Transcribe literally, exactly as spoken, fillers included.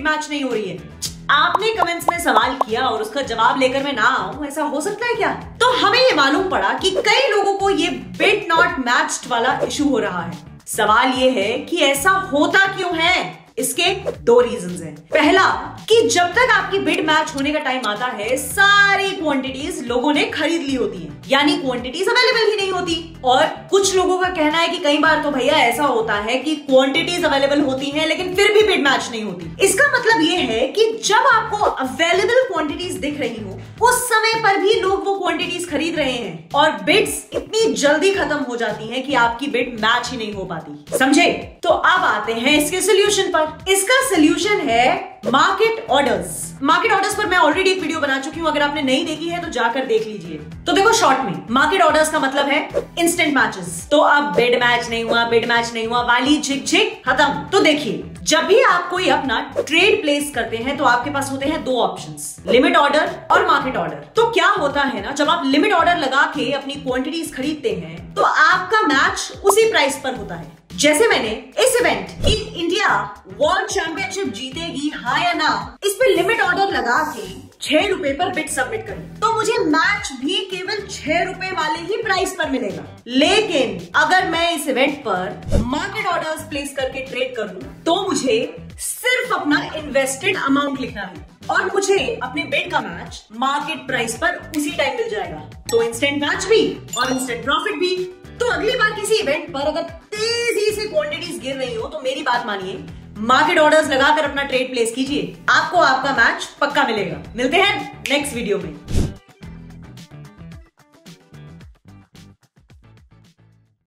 Bid match नहीं हो रही है। आपने कमेंट्स में सवाल किया और उसका जवाब लेकर मैं ना आऊं, ऐसा हो सकता है क्या? तो हमें ये मालूम पड़ा कि कई लोगों को ये बिड नॉट मैच्ड वाला इशू हो रहा है। सवाल ये है कि ऐसा होता क्यों है? इसके दो रीजंस हैं। पहला कि जब तक आपकी बिड मैच होने का टाइम आता है, सारी क्वांटिटीज लोगों ने खरीद ली होती हैं, यानी क्वांटिटीज अवेलेबल ही नहीं होती। और कुछ लोगों का कहना है कि कई बार तो भैया ऐसा होता है कि क्वांटिटीज अवेलेबल होती हैं लेकिन फिर भी बिड मैच नहीं होती। इसका मतलब ये है कि जब आपको अवेलेबल क्वांटिटीज दिख रही हो, उस समय पर भी लोग वो क्वांटिटीज खरीद रहे हैं और बिड्स इतनी जल्दी खत्म हो जाती हैं कि आपकी बिड मैच ही नहीं हो पाती। समझे? तो अब आते हैं इसके सोल्यूशन पर। इसका सोल्यूशन है मार्केट ऑर्डर्स। मार्केट ऑर्डर्स पर मैं ऑलरेडी एक वीडियो बना चुकी हूं, अगर आपने नहीं देखी है तो जाकर देख लीजिए। तो देखो, शॉर्ट में मार्केट ऑर्डर्स का मतलब है इंस्टेंट मैचेस। तो अब बिड मैच नहीं हुआ, बिड मैच नहीं हुआ वाली झिक झिक खत्म। तो देखिए, जब भी आप कोई अपना ट्रेड प्लेस करते हैं तो आपके पास होते हैं दो ऑप्शंस, लिमिट ऑर्डर और मार्केट ऑर्डर। तो क्या होता है ना, जब आप लिमिट ऑर्डर लगा के अपनी क्वांटिटीज खरीदते हैं तो आपका मैच उसी प्राइस पर होता है। जैसे मैंने इस इवेंट की इंडिया वर्ल्ड चैंपियनशिप जीतेगी हाँ या ना, इस पे लिमिट ऑर्डर लगा के छह रुपए पर बिड सबमिट करी, तो मुझे मैच भी केवल छह रुपए वाले ही प्राइस पर मिलेगा। लेकिन अगर मैं इस इवेंट पर मार्केट ऑर्डर्स प्लेस करके ट्रेड करूं तो मुझे सिर्फ अपना इन्वेस्टेड अमाउंट लिखना है और मुझे अपने बिड का मैच मार्केट प्राइस पर उसी टाइम मिल जाएगा। तो इंस्टेंट मैच भी और इंस्टेंट प्रॉफिट भी। तो अगली बार किसी इवेंट पर अगर तेजी से क्वांटिटीज गिर रही हो तो मेरी बात मानिए, मार्केट ऑर्डर्स लगाकर अपना ट्रेड प्लेस कीजिए, आपको आपका मैच पक्का मिलेगा। मिलते हैं नेक्स्ट वीडियो में।